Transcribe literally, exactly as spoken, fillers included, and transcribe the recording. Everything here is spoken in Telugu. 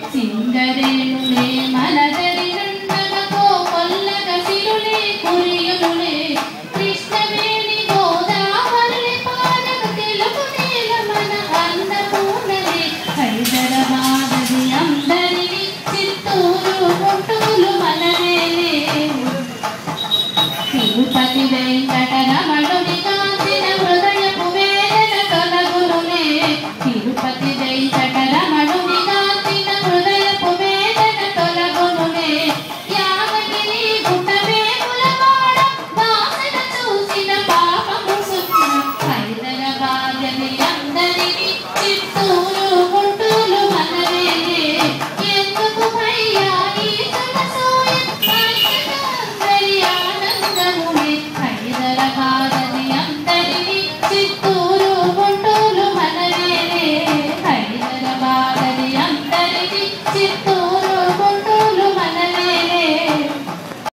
సింగరేణులే మనదరి నందనకో కొల్లగ సిరులే కురియునులే కృష్ణవేణి గోదావరి పాలక తెలుగు నేల మన అన్నపూర్ణలే హైదరాబాదది అందరిని చిత్తూరు గుంటూరు మనదేలే తిరుపతి వెంకటరమణుని కాంచిన హృదయపు వేదన తొలగునులే తిరుపతి వెంకటరమణుని కాంచిన హృదయపు వేదన తొలగునులే యాదగిరి గుట్టవేముల వాడ వాసన చూసిన పాపము సుఖ హైదరాబాదది అందరిని చిత్తూరు గుంటూరు మనదేలే ఎందుకు భయ్యా ఈ సొగసోయ అందరి ఆనందములే హైదరాబాదది అందరిని చిత్తూరు గుంటూరు మనదేలే హైదరాబాదది అందరిని చిత్తూరు